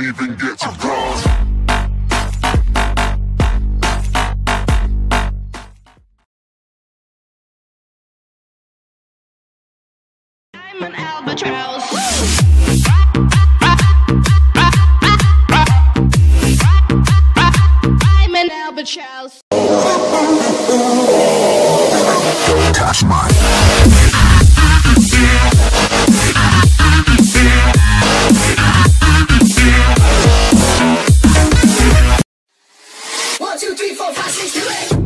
even get to cross. I'm an albatross. I'm an albatross. Don't touch mine. 1, 2, 3, 4, 5, 6, 7, 8.